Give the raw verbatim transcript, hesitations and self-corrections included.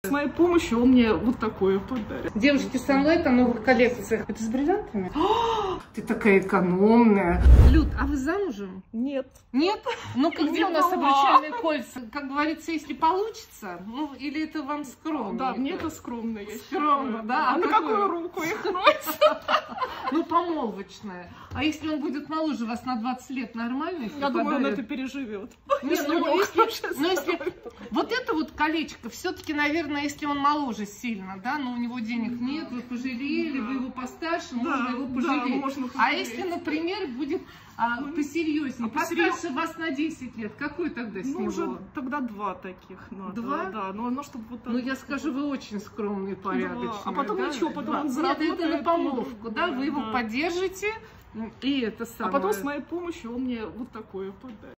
С моей помощью он мне вот такое подарит. Девушки, со мной это новых коллекциях. Это с бриллиантами? О, ты такая экономная. Люд, а вы замужем? Нет. Нет? Ну-ка, где у нас обручальные кольца? Как говорится, если получится, ну, или это вам скромно? Да, мне это скромно. Я скромно, да? А, а на какую руку их носить? Ну, помолвочная. А если он будет моложе вас на двадцать лет, нормально? Я думаю, он это переживет. Нет, ну, если, ну, если вот это вот колечко, все-таки, наверное, если он моложе сильно, да, но у него денег нет, вы пожалели, вы его постарше, да, можно его пожалеть. Да, можно пожалеть. А если, например, будет а, посерьезнее, а посерьез... постарше вас на десять лет, какой тогда с ну, него? Уже тогда два таких надо. Два? Да, но оно чтобы вот так. Ну, я скажу, вы очень скромный, порядочный. А потом да? ничего, потом два. он заработает. Это на помолвку, да, вы его да. поддержите, и это самое. А потом с моей помощью он мне вот такое подарит.